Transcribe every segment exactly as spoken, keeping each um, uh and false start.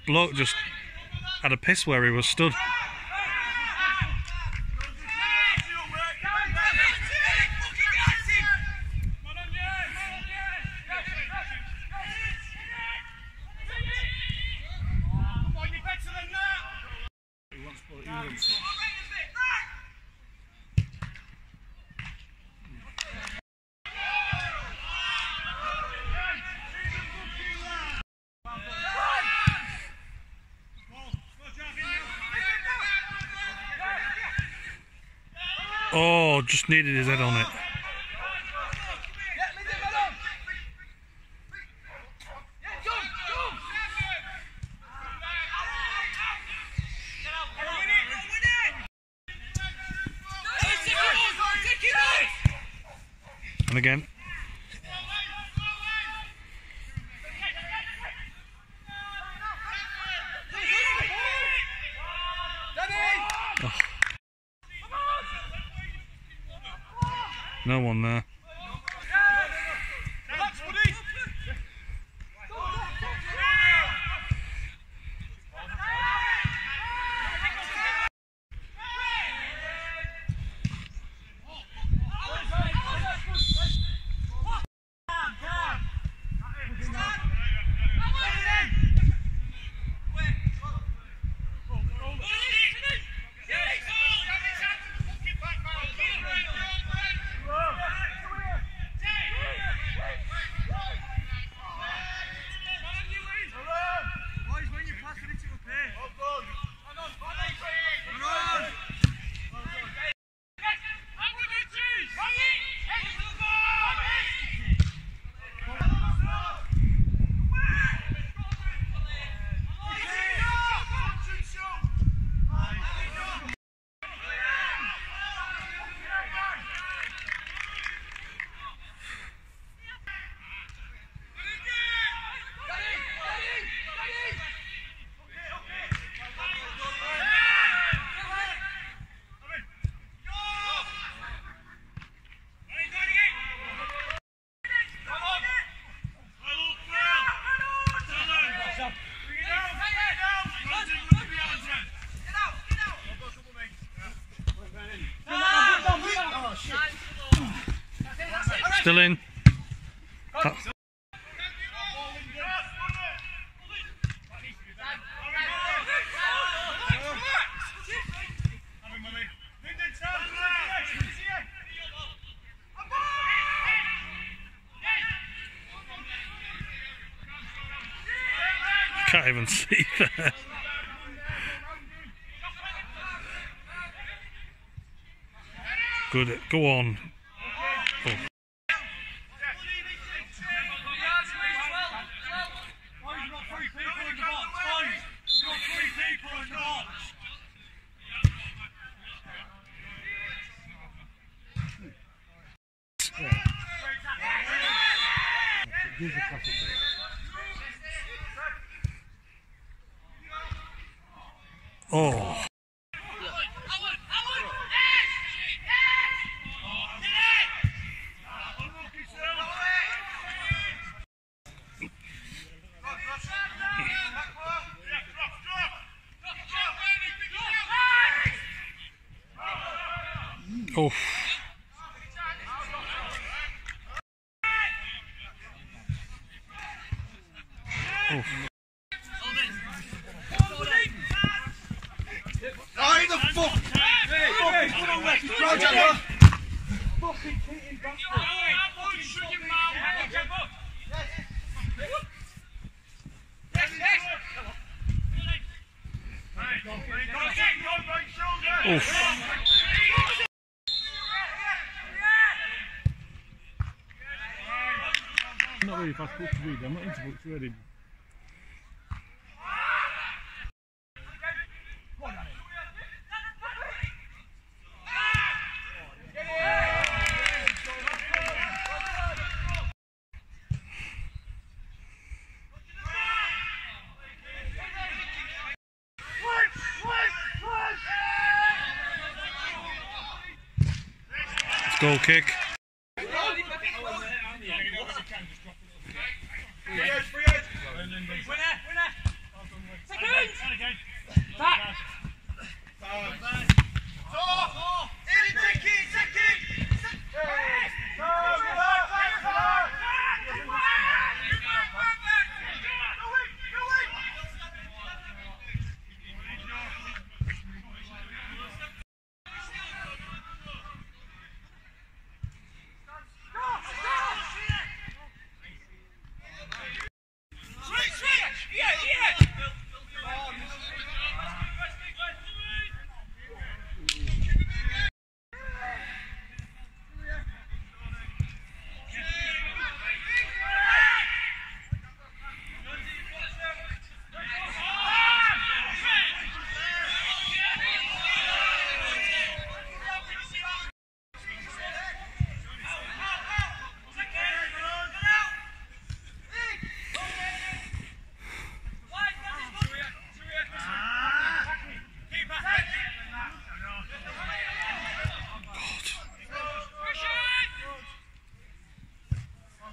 bloke just had a piss where he was stood. Oh, just needed his head on it. And again. Oh. No one there. Still in. That can't even see there. Good, go on. Oh. Oh. Oh. Oh. Oh, the fuck! Fucking come on, Lex, project, fucking cheating bastard! Shut your mouth! I'm not really fast books to read, I'm not into books reading. Goal kick.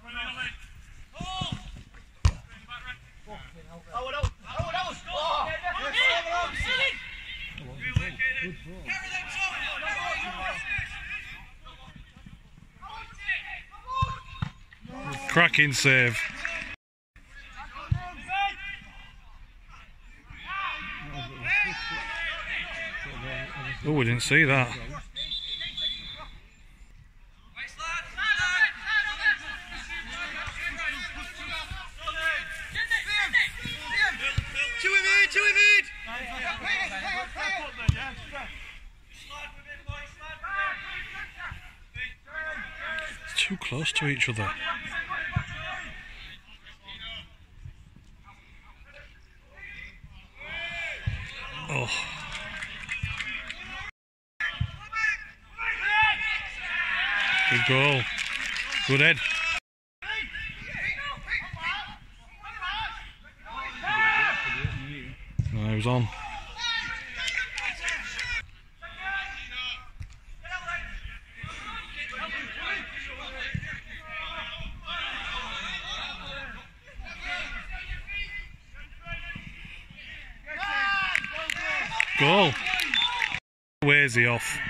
Cracking save. Oh, we didn't see that. It's too close to each other. Oh. Good goal. Good head. No, he was on. Goal. Where's he off?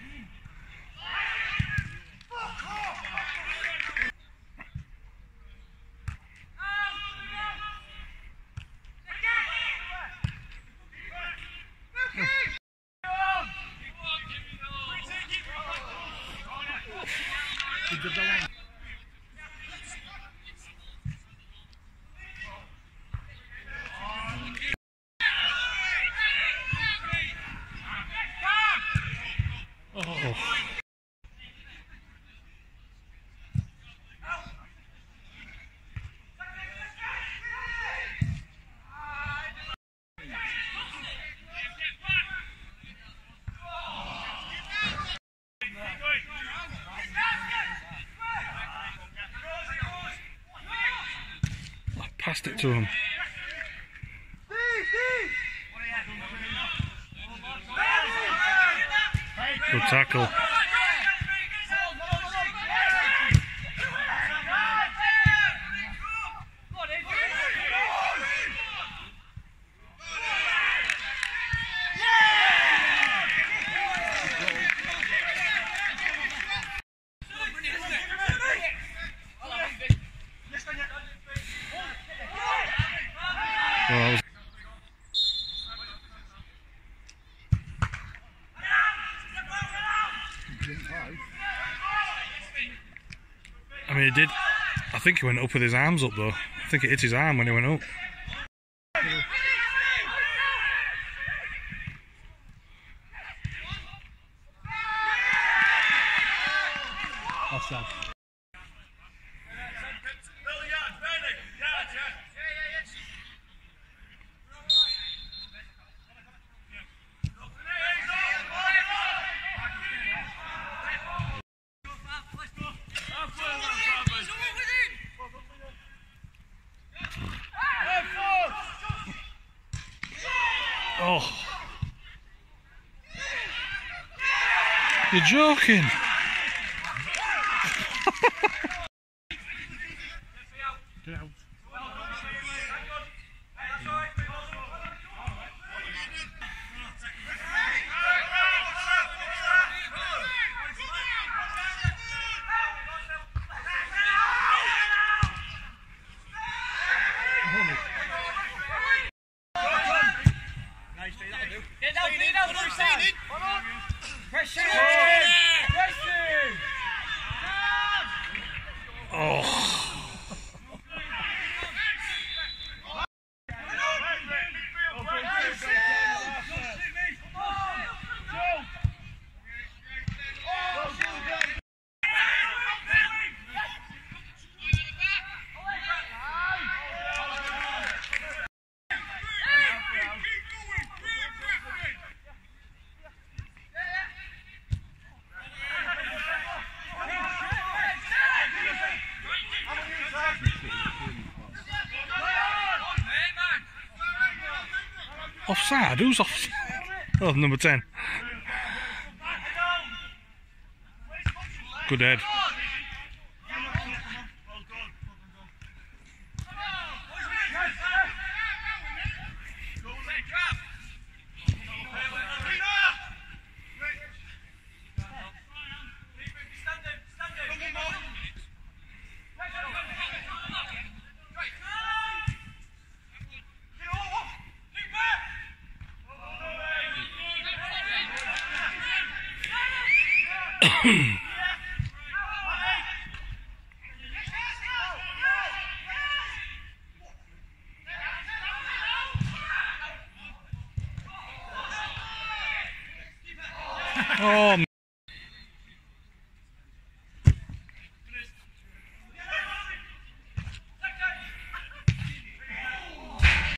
Oh. I passed it to him. Good tackle. Oh, that was I mean, he did. I think he went up with his arms up, though. I think it hit his arm when he went up. Offside. Oh. You're joking. Get out. Oh. Offside? Who's offside? Oh, number ten. Good head. Oh,